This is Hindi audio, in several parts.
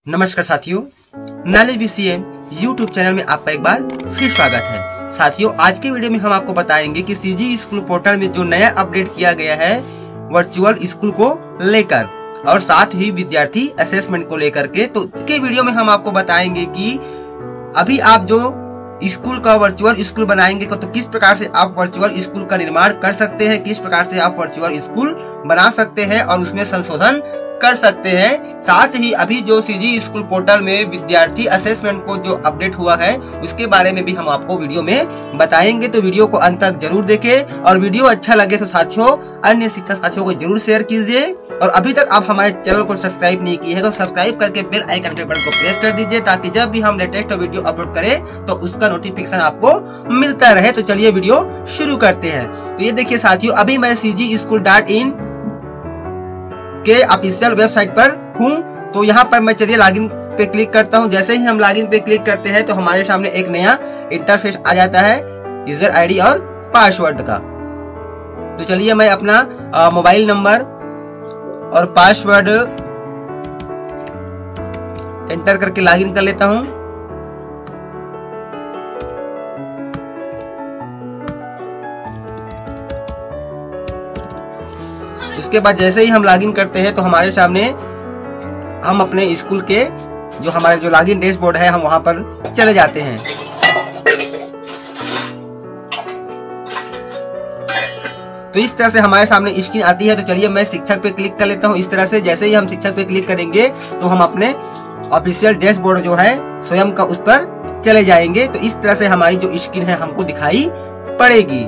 नमस्कार साथियों, नॉलेज बीसीएम यूट्यूब चैनल में आपका एक बार फिर स्वागत है। साथियों, आज के वीडियो में हम आपको बताएंगे कि सीजी स्कूल पोर्टल में जो नया अपडेट किया गया है वर्चुअल स्कूल को लेकर और साथ ही विद्यार्थी असेसमेंट को लेकर के। तो के वीडियो में हम आपको बताएंगे कि अभी आप जो स्कूल का वर्चुअल स्कूल बनाएंगे तो किस प्रकार से आप वर्चुअल स्कूल का निर्माण कर सकते हैं, किस प्रकार से आप वर्चुअल स्कूल बना सकते हैं और उसमें संशोधन कर सकते हैं। साथ ही अभी जो सीजी स्कूल पोर्टल में विद्यार्थी असेसमेंट को जो अपडेट हुआ है उसके बारे में भी हम आपको वीडियो में बताएंगे। तो वीडियो को अंत तक जरूर देखें और वीडियो अच्छा लगे तो साथियों अन्य शिक्षक साथियों को जरूर शेयर कीजिए। और अभी तक आप हमारे चैनल को सब्सक्राइब नहीं किए हैं तो सब्सक्राइब करके बेल आइकन के बटन को प्रेस कर दीजिए ताकि जब भी हम लेटेस्ट वीडियो अपलोड करें तो उसका नोटिफिकेशन आपको मिलता रहे। तो चलिए वीडियो शुरू करते हैं। तो ये देखिए साथियों, अभी मैं cgschool.in के ऑफिशियल वेबसाइट पर हूँ। तो यहाँ पर मैं चलिए लॉगिन पे क्लिक करता हूँ। जैसे ही हम लॉगिन पे क्लिक करते हैं तो हमारे सामने एक नया इंटरफेस आ जाता है यूजर आईडी और पासवर्ड का। तो चलिए मैं अपना मोबाइल नंबर और पासवर्ड एंटर करके लॉगिन कर लेता हूँ। उसके बाद जैसे ही हम लॉगिन करते हैं तो हमारे सामने हम अपने स्कूल के जो हमारे जो लॉगिन डैशबोर्ड है हम वहां पर चले जाते हैं। तो इस तरह से हमारे सामने स्क्रीन आती है। तो चलिए मैं शिक्षक पे क्लिक कर लेता हूँ। इस तरह से जैसे ही हम शिक्षक पे क्लिक करेंगे तो हम अपने ऑफिशियल डैशबोर्ड जो है स्वयं का उस पर चले जाएंगे। तो इस तरह से हमारी जो स्क्रीन है हमको दिखाई पड़ेगी।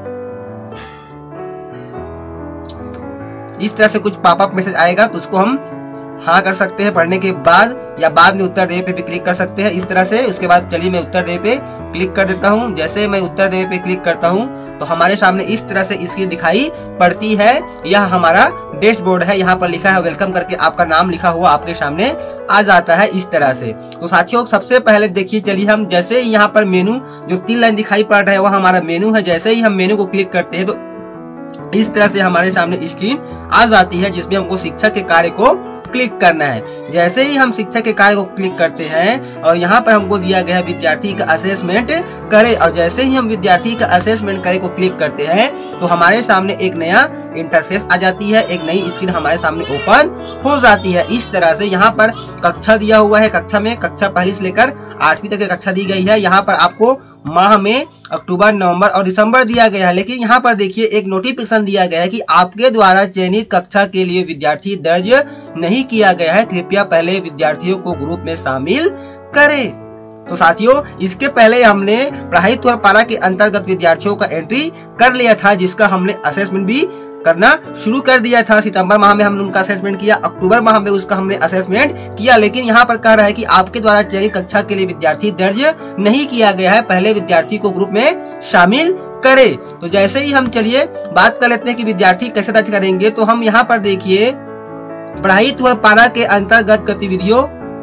इस तरह से कुछ पॉपअप मैसेज आएगा तो उसको हम हाँ कर सकते हैं पढ़ने के बाद, या बाद में उत्तर देने पे भी क्लिक कर सकते हैं इस तरह से। उसके बाद चलिए मैं उत्तर देने पे क्लिक कर देता हूँ। जैसे मैं उत्तर देने पे क्लिक करता हूँ तो हमारे सामने इस तरह से स्क्रीन दिखाई पड़ती है। यह हमारा डैशबोर्ड है। यहाँ पर लिखा है वेलकम करके आपका नाम लिखा हुआ आपके सामने आ जाता है इस तरह से। तो साथियों सबसे पहले देखिए, चलिए हम जैसे ही यहाँ पर मेनू जो 3 लाइन दिखाई पड़ रहा है वह हमारा मेनू है। जैसे ही हम मेनू को क्लिक करते हैं तो इस तरह से हमारे सामने स्क्रीन आ जाती है जिसमें हमको शिक्षक के कार्य को क्लिक करना है। जैसे ही हम शिक्षक के कार्य को क्लिक करते हैं और यहाँ पर हमको दिया गया है विद्यार्थी का असेसमेंट करें, और जैसे ही हम विद्यार्थी का असेसमेंट करें को क्लिक करते हैं तो हमारे सामने एक नया इंटरफेस आ जाती है, एक नई स्क्रीन हमारे सामने ओपन हो जाती है। इस तरह से यहाँ पर कक्षा दिया हुआ है। कक्षा में कक्षा 1 से लेकर 8वीं तक की कक्षा दी गई है। यहाँ पर आपको माह में अक्टूबर, नवंबर और दिसंबर दिया गया है। लेकिन यहाँ पर देखिए एक नोटिफिकेशन दिया गया है कि आपके द्वारा चयनित कक्षा के लिए विद्यार्थी दर्ज नहीं किया गया है, कृपया पहले विद्यार्थियों को ग्रुप में शामिल करें। तो साथियों इसके पहले हमने पढ़ाई त्वरा पारा के अंतर्गत विद्यार्थियों का एंट्री कर लिया था, जिसका हमने असेसमेंट भी करना शुरू कर दिया था। सितंबर माह में हमने उनका असेसमेंट किया, अक्टूबर माह में उसका हमने असेसमेंट किया। लेकिन यहाँ पर कह रहा है कि आपके द्वारा चयनित कक्षा के लिए विद्यार्थी दर्ज नहीं किया गया है, पहले विद्यार्थी को ग्रुप में शामिल करे। तो जैसे ही हम चलिए बात कर लेते हैं कि विद्यार्थी कैसे दर्ज करेंगे। तो हम यहाँ पर देखिए पढ़ाई त्वरा पारा के अंतर्गत गतिविधियों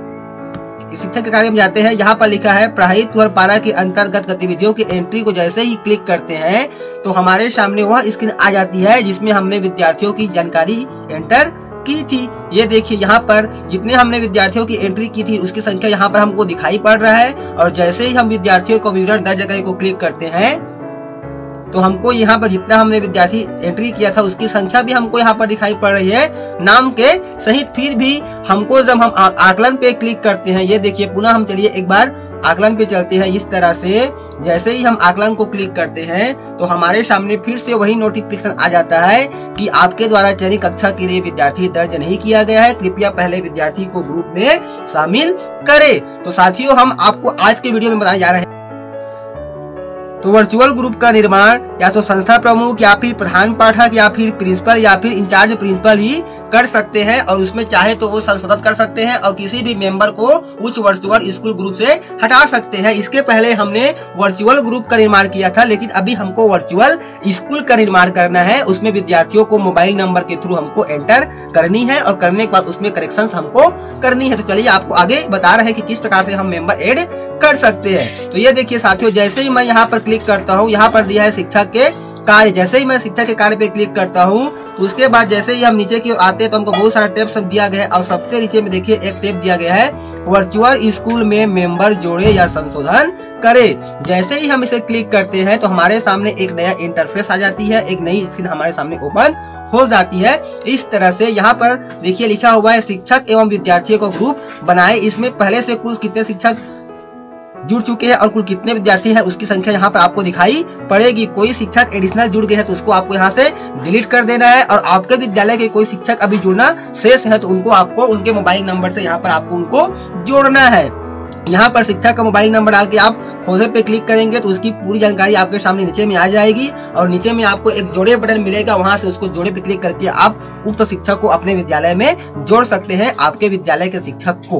शिक्षक के कार्य में जाते हैं। यहाँ पर लिखा है पढ़ाई त्वरा पारा के अंतर्गत गतिविधियों की एंट्री को जैसे ही क्लिक करते हैं तो हमारे सामने वह स्क्रीन आ जाती है जिसमें हमने विद्यार्थियों की जानकारी एंटर की थी। ये देखिए यहाँ पर जितने हमने विद्यार्थियों की एंट्री की थी उसकी संख्या यहाँ पर हमको दिखाई पड़ रहा है। और जैसे ही हम विद्यार्थियों को विवरण दर्ज करने को क्लिक करते हैं तो हमको यहाँ पर जितना हमने विद्यार्थी एंट्री किया था उसकी संख्या भी हमको यहाँ पर दिखाई पड़ रही है नाम के सहित। फिर भी हमको जब हम आकलन पे क्लिक करते हैं, ये देखिए पुनः हम चलिए एक बार आकलन पे चलते हैं। इस तरह से जैसे ही हम आकलन को क्लिक करते हैं तो हमारे सामने फिर से वही नोटिफिकेशन आ जाता है कि आपके द्वारा चयनित कक्षा के लिए विद्यार्थी दर्ज नहीं किया गया है, कृपया पहले विद्यार्थी को ग्रुप में शामिल करें। तो साथियों हम आपको आज के वीडियो में बताने जा रहे हैं तो वर्चुअल ग्रुप का निर्माण या तो संस्था प्रमुख या फिर प्रधान पाठक या फिर प्रिंसिपल या फिर इंचार्ज प्रिंसिपल ही कर सकते हैं, और उसमें चाहे तो वो संशोधन कर सकते हैं और किसी भी मेंबर को उच्च वर्चुअल स्कूल ग्रुप से हटा सकते हैं। इसके पहले हमने वर्चुअल ग्रुप का निर्माण किया था, लेकिन अभी हमको वर्चुअल स्कूल का निर्माण करना है। उसमें विद्यार्थियों को मोबाइल नंबर के थ्रू हमको एंटर करनी है और करने के बाद उसमें करेक्शन हमको करनी है। तो चलिए आपको आगे बता रहे हैं कि किस प्रकार से हम मेंबर ऐड कर सकते हैं। तो ये देखिए साथियों, जैसे ही मैं यहाँ पर क्लिक करता हूँ, यहाँ पर दिया है शिक्षक के कार्य, जैसे ही मैं शिक्षक के कार्य पे क्लिक करता हूँ तो उसके बाद जैसे ही हम नीचे की ओर आते हैं तो हमको बहुत सारा टैब सब दिया गया है और सबसे नीचे में देखिए एक टैब दिया गया है वर्चुअल स्कूल में मेंबर जोड़े या संशोधन करे। जैसे ही हम इसे क्लिक करते हैं तो हमारे सामने एक नया इंटरफेस आ जाती है, एक नई स्क्रीन हमारे सामने ओपन हो जाती है। इस तरह से यहाँ पर देखिए लिखा हुआ है शिक्षक एवं विद्यार्थियों को ग्रुप बनाए। इसमें पहले से कुल कितने शिक्षक जुड़ चुके हैं और कुल कितने विद्यार्थी हैं उसकी संख्या यहाँ पर आपको दिखाई पड़ेगी। कोई शिक्षक एडिशनल जुड़ गए हैं तो उसको आपको यहाँ से डिलीट कर देना है और आपके विद्यालय के कोई शिक्षक अभी जुड़ना शेष है तो उनको आपको उनके मोबाइल नंबर से यहाँ पर आपको उनको जोड़ना है। यहाँ पर शिक्षक का मोबाइल नंबर डाल के आप खोजे पे क्लिक करेंगे तो उसकी पूरी जानकारी आपके सामने नीचे में आ जाएगी और नीचे में आपको एक जोड़े बटन मिलेगा, वहां से उसको जोड़े पे क्लिक करके आप उक्त शिक्षक को अपने विद्यालय में जोड़ सकते हैं, आपके विद्यालय के शिक्षक को।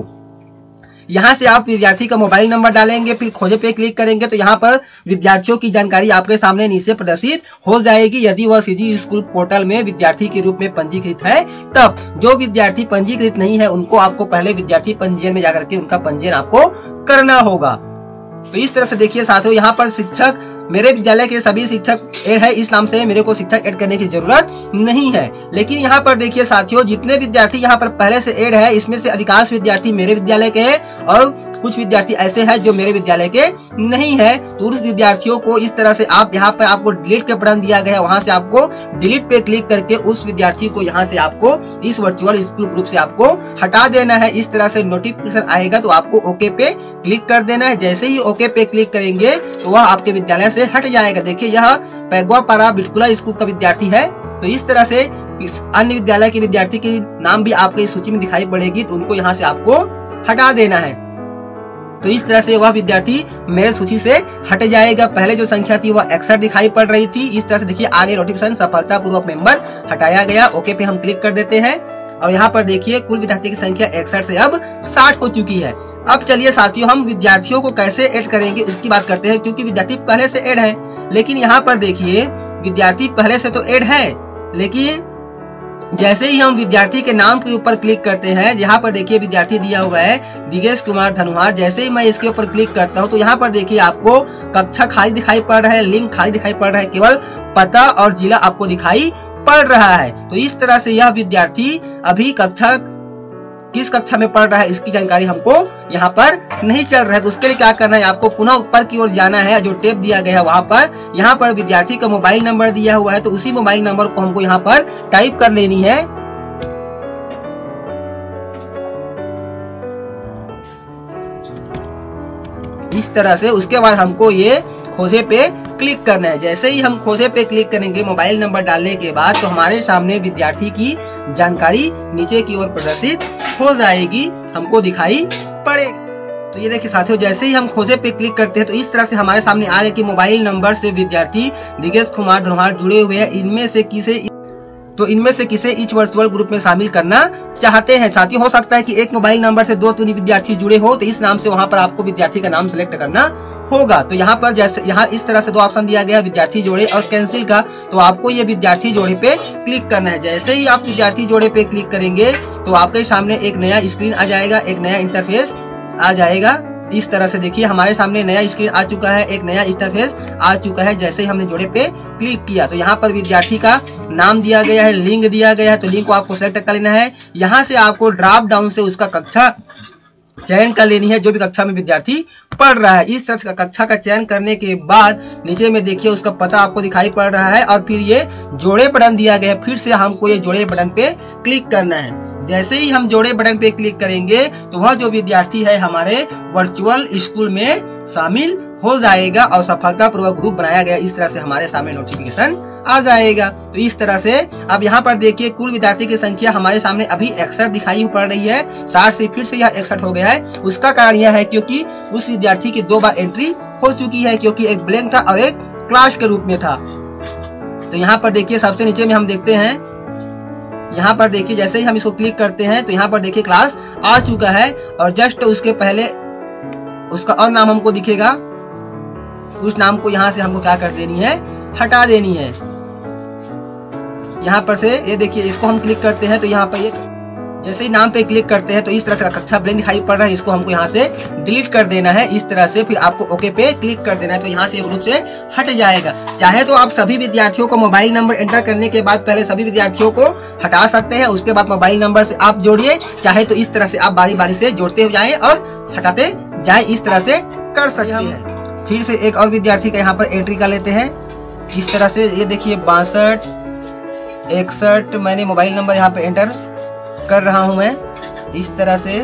यहाँ से आप विद्यार्थी का मोबाइल नंबर डालेंगे, फिर खोजे पे क्लिक करेंगे तो यहाँ पर विद्यार्थियों की जानकारी आपके सामने नीचे प्रदर्शित हो जाएगी। यदि वह सीजी स्कूल पोर्टल में विद्यार्थी के रूप में पंजीकृत है तब, जो विद्यार्थी पंजीकृत नहीं है उनको आपको पहले विद्यार्थी पंजीयन में जाकर के उनका पंजीयन आपको करना होगा। तो इस तरह से देखिए साथियों, यहाँ पर शिक्षक मेरे विद्यालय के सभी शिक्षक ऐड है, इस नाम से मेरे को शिक्षक ऐड करने की जरूरत नहीं है। लेकिन यहाँ पर देखिए साथियों, जितने विद्यार्थी यहाँ पर पहले से ऐड है इसमें से अधिकांश विद्यार्थी मेरे विद्यालय के हैं और कुछ विद्यार्थी ऐसे हैं जो मेरे विद्यालय के नहीं है। तो उस विद्यार्थियों को इस तरह से आप यहाँ पर आपको डिलीट का बटन दिया गया है, वहां से आपको डिलीट पे क्लिक करके उस विद्यार्थी को यहाँ से आपको इस वर्चुअल स्कूल ग्रुप से आपको हटा देना है। इस तरह से नोटिफिकेशन आएगा तो आपको ओके पे क्लिक कर देना है। जैसे ही ओके पे क्लिक करेंगे तो वह आपके विद्यालय से हट जाएगा। देखिए यह पैगवापारा बिटकुला स्कूल का विद्यार्थी है। तो इस तरह से इस अन्य विद्यालय के विद्यार्थी के नाम भी आपके इस सूची में दिखाई पड़ेगी तो उनको यहाँ से आपको हटा देना है। तो इस तरह से वह विद्यार्थी मेरे सूची से हट जाएगा। पहले जो संख्या थी वह 61 दिखाई पड़ रही थी। इस तरह से देखिए आगे नोटिफिकेशन सफलतापूर्वक मेंबर हटाया गया। ओके पे हम क्लिक कर देते हैं और यहाँ पर देखिए कुल विद्यार्थी की संख्या 61 से अब 60 हो चुकी है। अब चलिए साथियों, हम विद्यार्थियों को कैसे ऐड करेंगे उसकी बात करते हैं, क्योंकि विद्यार्थी पहले से ऐड है। लेकिन यहाँ पर देखिए विद्यार्थी पहले से तो ऐड है, लेकिन जैसे ही हम विद्यार्थी के नाम के ऊपर क्लिक करते हैं, यहाँ पर देखिए विद्यार्थी दिया हुआ है दिगेश कुमार धनुहार। जैसे ही मैं इसके ऊपर क्लिक करता हूँ तो यहाँ पर देखिए आपको कक्षा खाली दिखाई पड़ रहा है, लिंक खाली दिखाई पड़ रहा है, केवल पता और जिला आपको दिखाई पड़ रहा है। तो इस तरह से यह विद्यार्थी अभी किस कक्षा में पढ़ रहा है इसकी जानकारी हमको यहाँ पर नहीं चल रहा है। तो उसके लिए क्या करना है, आपको पुनः ऊपर की ओर जाना है, जो टेप दिया गया है वहाँ पर, यहाँ पर विद्यार्थी का मोबाइल नंबर दिया हुआ है तो उसी मोबाइल नंबर को हमको यहाँ पर टाइप कर लेनी है। इस तरह से उसके बाद हमको ये खोजे पे क्लिक करना है। जैसे ही हम खोजे पे क्लिक करेंगे मोबाइल नंबर डालने के बाद तो हमारे सामने विद्यार्थी की जानकारी नीचे की ओर प्रदर्शित हो जाएगी, हमको दिखाई पड़ेगी। तो ये देखिए साथियों, जैसे ही हम खोजे पे क्लिक करते हैं तो इस तरह से हमारे सामने आ गया कि मोबाइल नंबर से विद्यार्थी दिगेश कुमार धनुहार जुड़े हुए हैं। इनमें से किसे इस वर्चुअल ग्रुप में शामिल करना चाहते हैं। साथियों, हो सकता है कि एक मोबाइल नंबर से 2-3 विद्यार्थी जुड़े हो, तो इस नाम से वहां पर आपको विद्यार्थी का नाम सिलेक्ट करना होगा। तो यहाँ पर जैसे यहाँ इस तरह से 2 ऑप्शन दिया गया, विद्यार्थी जोड़े और कैंसिल का। तो आपको ये विद्यार्थी जोड़े पे क्लिक करना है। जैसे ही आप विद्यार्थी जोड़े पे क्लिक करेंगे तो आपके सामने एक नया स्क्रीन आ जाएगा, एक नया इंटरफेस आ जाएगा। इस तरह से देखिए हमारे सामने नया स्क्रीन आ चुका है, एक नया इंटरफेस आ चुका है। जैसे ही हमने जोड़े पे क्लिक किया तो यहाँ पर विद्यार्थी का नाम दिया गया है, लिंक दिया गया है, तो लिंक को आपको सेलेक्ट कर लेना है। यहाँ से आपको ड्रॉप डाउन से उसका कक्षा चयन कर लेनी है, जो भी कक्षा में विद्यार्थी पढ़ रहा है। इस तरह का कक्षा का चयन करने के बाद नीचे में देखिए उसका पता आपको दिखाई पड़ रहा है और फिर ये जोड़े बटन दिया गया है। फिर से हमको ये जोड़े बटन पे क्लिक करना है। जैसे ही हम जोड़े बटन पे क्लिक करेंगे तो वह जो विद्यार्थी है हमारे वर्चुअल स्कूल में शामिल हो जाएगा और सफलतापूर्वक ग्रुप बनाया गया। इस तरह से हमारे सामने नोटिफिकेशन आ जाएगा। तो इस तरह से अब यहाँ पर देखिए कुल विद्यार्थी की संख्या हमारे सामने अभी 61 दिखाई पड़ रही है। 60 से फिर से यह 61 हो गया है। उसका कारण यह है क्योंकि उस विद्यार्थी की 2 बार एंट्री हो चुकी है, क्योंकि एक ब्लैंक था और एक क्लास के रूप में था। तो यहाँ पर देखिए सबसे नीचे में हम देखते हैं, यहाँ पर देखिए जैसे ही हम इसको क्लिक करते हैं तो यहाँ पर देखिए क्लास आ चुका है और जस्ट उसके पहले उसका और नाम हमको दिखेगा। उस नाम को यहाँ से हमको क्या कर देनी है, हटा देनी है। यहाँ पर से ये देखिए इसको हम क्लिक करते हैं तो यहाँ पर ये जैसे ही नाम पे क्लिक करते हैं तो इस तरह से कक्षा ब्लैंक दिखाई पड़ रहा है, इसको हमको यहाँ से डिलीट कर देना है। इस तरह से फिर आपको ओके पे क्लिक कर देना है, तो यहाँ से ग्रुप से हट जाएगा। चाहे तो आप सभी विद्यार्थियों को मोबाइल नंबर एंटर करने के बाद पहले सभी विद्यार्थियों को हटा सकते हैं, उसके बाद मोबाइल नंबर से आप जोड़िए। चाहे तो इस तरह से आप बारी बारी से जोड़ते जाएं और हटाते जाएं, इस तरह से कर सकते हैं। फिर से एक और विद्यार्थी का यहाँ पर एंट्री कर लेते हैं। इस तरह से ये देखिए 62 61 मैंने मोबाइल नंबर यहाँ पे एंटर कर रहा हूं मैं। इस तरह से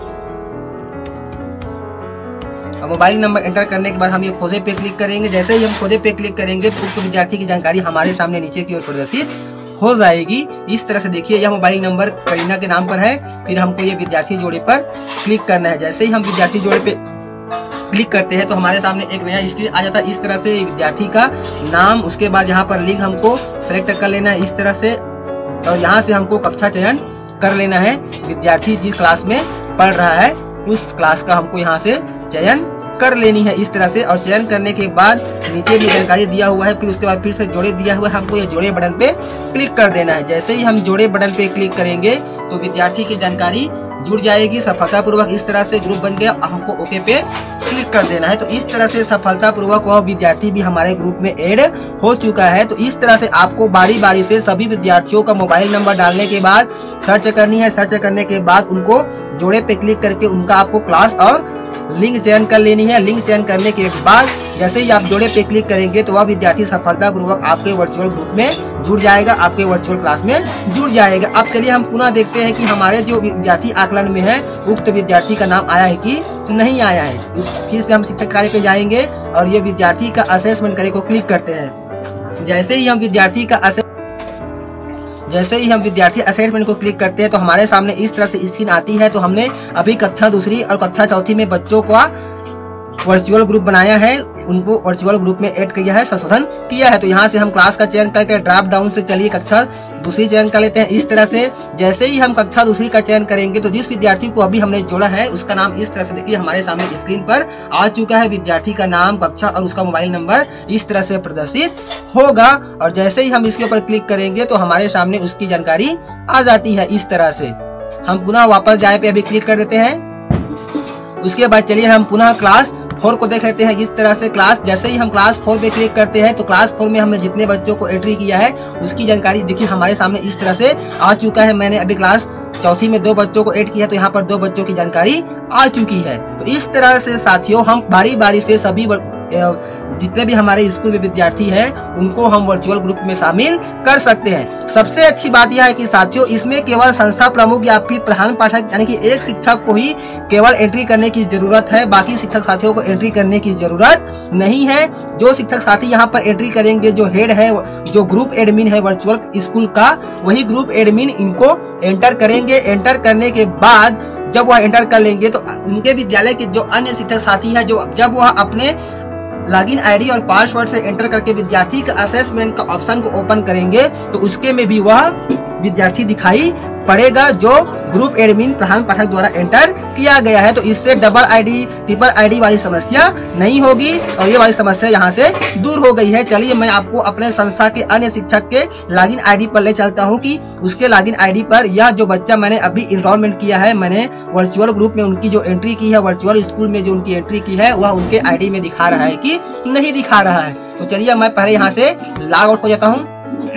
मोबाइल नंबर एंटर करने के बाद हम ये खोजे पे क्लिक करेंगे। जैसे ही हम खोजे पे क्लिक करेंगे तो उक्त विद्यार्थी की जानकारी हमारे सामने नीचे की ओर प्रदर्शित हो जाएगी। इस तरह से देखिए यह मोबाइल नंबर करीना के नाम पर है। फिर हमको ये विद्यार्थी जोड़े पर क्लिक करना है। जैसे ही हम विद्यार्थी जोड़े पे क्लिक करते हैं तो हमारे सामने एक नया स्क्रीन आ जाता है। इस तरह से विद्यार्थी का नाम, उसके बाद यहाँ पर लिंक हमको सेलेक्ट कर लेना है इस तरह से, और यहाँ से हमको कक्षा चयन कर लेना है। विद्यार्थी जिस क्लास में पढ़ रहा है उस क्लास का हमको यहाँ से चयन कर लेनी है इस तरह से। और चयन करने के बाद नीचे भी जानकारी दिया हुआ है, फिर उसके बाद फिर से जोड़े दिया हुआ है, हमको ये जोड़े बटन पे क्लिक कर देना है। जैसे ही हम जोड़े बटन पे क्लिक करेंगे तो विद्यार्थी की जानकारी जुड़ जाएगी सफलतापूर्वक। इस तरह से ग्रुप बन गया, हमको ओके पे क्लिक कर देना है। तो इस तरह से सफलतापूर्वक वह विद्यार्थी भी हमारे ग्रुप में ऐड हो चुका है। तो इस तरह से आपको बारी बारी से सभी विद्यार्थियों का मोबाइल नंबर डालने के बाद सर्च करनी है। सर्च करने के बाद उनको जोड़े पे क्लिक करके उनका आपको क्लास और लिंक चयन कर लेनी है। लिंक चयन करने के बाद जैसे ही आप जोड़े पे क्लिक करेंगे तो वह विद्यार्थी सफलतापूर्वक आपके वर्चुअल ग्रुप में जुड़ जाएगा, आपके वर्चुअल क्लास में जुड़ जाएगा। अब चलिए हम पुनः देखते हैं कि हमारे जो विद्यार्थी आकलन में है उक्त विद्यार्थी का नाम आया है कि नहीं आया है। फिर से हम शिक्षक कार्य पे जाएंगे और ये विद्यार्थी का असेसमेंट कार्य को क्लिक करते हैं। जैसे ही हम विद्यार्थी असेसमेंट को क्लिक करते हैं तो हमारे सामने इस तरह से स्क्रीन आती है। तो हमने अभी कक्षा दूसरी और कक्षा चौथी में बच्चों का वर्चुअल ग्रुप बनाया है, उनको वर्चुअल ग्रुप में ऐड किया है, संशोधन किया है। तो यहाँ से हम क्लास का चयन करके ड्रॉप डाउन से चलिए कक्षा दूसरी चयन कर लेते हैं इस तरह से। जैसे ही हम कक्षा दूसरी का चयन करेंगे तो जिस विद्यार्थी को अभी हमने जोड़ा है उसका नाम इस तरह से देखिए हमारे सामने स्क्रीन पर आ चुका है। विद्यार्थी का नाम, कक्षा और उसका मोबाइल नंबर इस तरह से प्रदर्शित होगा। और जैसे ही हम इसके ऊपर क्लिक करेंगे तो हमारे सामने उसकी जानकारी आ जाती है इस तरह से। हम पुनः वापस जाए पे अभी क्लिक कर देते हैं। उसके बाद चलिए हम पुनः क्लास 4 को देख लेते हैं इस तरह से। क्लास जैसे ही हम क्लास 4 पे क्लिक करते हैं तो क्लास 4 में हमने जितने बच्चों को एंट्री किया है उसकी जानकारी देखिए हमारे सामने इस तरह से आ चुका है। मैंने अभी क्लास चौथी में 2 बच्चों को ऐड किया तो यहाँ पर 2 बच्चों की जानकारी आ चुकी है। तो इस तरह से साथियों हम बारी बारी से सभी जितने भी हमारे स्कूल में विद्यार्थी हैं उनको हम वर्चुअल ग्रुप में शामिल कर सकते हैं। सबसे अच्छी बात यह है कि साथियों इसमें केवल संस्था प्रमुख या फिर प्रधान पाठक यानी कि एक शिक्षक को ही केवल एंट्री करने की जरूरत है, बाकी शिक्षक साथियों को एंट्री करने की जरूरत नहीं है। जो शिक्षक साथी यहाँ पर एंट्री करेंगे, जो हेड है, जो ग्रुप एडमिन है वर्चुअल स्कूल का, वही ग्रुप एडमिन इनको एंटर करेंगे। एंटर करने के बाद जब वह एंटर कर लेंगे तो उनके विद्यालय के जो अन्य शिक्षक साथी है जब वह अपने लॉगिन आईडी और पासवर्ड से एंटर करके विद्यार्थी का असेसमेंट का ऑप्शन को ओपन करेंगे तो उसके में भी वह विद्यार्थी दिखाई पड़ेगा जो ग्रुप एडमिन प्रधान पाठक द्वारा एंटर किया गया है। तो इससे डबल आईडी, ट्रिपल आईडी वाली समस्या नहीं होगी और ये वाली समस्या यहाँ से दूर हो गई है। चलिए मैं आपको अपने संस्था के अन्य शिक्षक के लॉगिन आईडी पर ले चलता हूँ कि उसके लॉगिन आईडी पर यह जो बच्चा मैंने अभी इनरोलमेंट किया है, मैंने वर्चुअल ग्रुप में उनकी जो एंट्री की है, वर्चुअल स्कूल में जो उनकी एंट्री की है, वह उनके आईडी में दिखा रहा है कि नहीं दिखा रहा है। तो चलिए मैं पहले यहाँ से लॉग आउट हो जाता हूँ।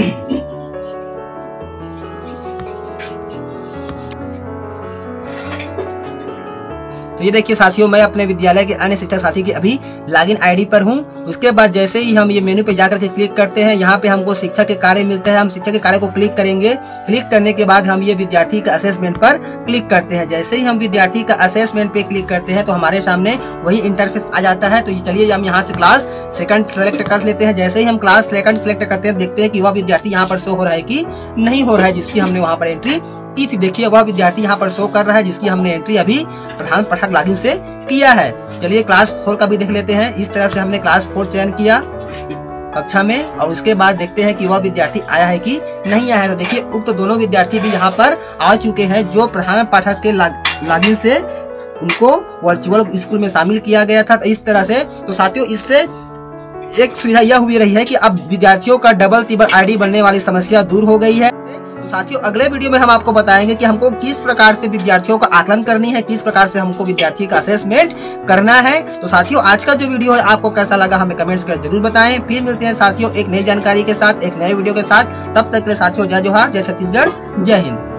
तो ये देखिए साथियों मैं अपने विद्यालय के अन्य शिक्षक साथी के अभी लॉगिन आईडी पर हूँ। उसके बाद जैसे ही हम ये मेनू पे जाकर के क्लिक करते हैं, यहाँ पे हमको शिक्षक के कार्य मिलते हैं। हम शिक्षक के कार्य को क्लिक करेंगे। क्लिक करने के बाद हम ये विद्यार्थी का असेसमेंट पर क्लिक करते हैं। जैसे ही हम विद्यार्थी का असेसमेंट पे क्लिक करते हैं तो हमारे सामने वही इंटरफेस आ जाता है। तो चलिए हम यहाँ से क्लास सेकंड सेलेक्ट कर लेते हैं। जैसे ही हम क्लास सेकंड सेलेक्ट करते हैं देखते हैं कि वह विद्यार्थी यहाँ पर शो हो रहा है कि नहीं हो रहा है जिसकी हमने वहाँ पर एंट्री की थी। देखिए वह विद्यार्थी यहाँ पर शो कर रहा है जिसकी हमने एंट्री अभी प्रधान पाठक लॉगिन से किया है। चलिए क्लास 4 का भी देख लेते हैं। इस तरह से हमने क्लास 4 चयन किया कक्षा में और उसके बाद देखते हैं कि वह विद्यार्थी आया है कि नहीं आया है। तो देखिए उक्त दोनों विद्यार्थी भी यहाँ पर आ चुके हैं जो प्रधान पाठक के लॉगिन से उनको वर्चुअल स्कूल में शामिल किया गया था। इस तरह से तो साथियों इससे एक सुविधा यह हुई रही है कि अब विद्यार्थियों का डबल ट्रिपल आईडी बनने वाली समस्या दूर हो गई है। साथियों अगले वीडियो में हम आपको बताएंगे कि हमको किस प्रकार से विद्यार्थियों का आकलन करनी है, किस प्रकार से हमको विद्यार्थी का असेसमेंट करना है। तो साथियों आज का जो वीडियो है आपको कैसा लगा हमें कमेंट्स कर जरूर बताएं। फिर मिलते हैं साथियों एक नई जानकारी के साथ, एक नए वीडियो के साथ। तब तक के लिए साथियों जय जोहार, जय छत्तीसगढ़, जय हिंद।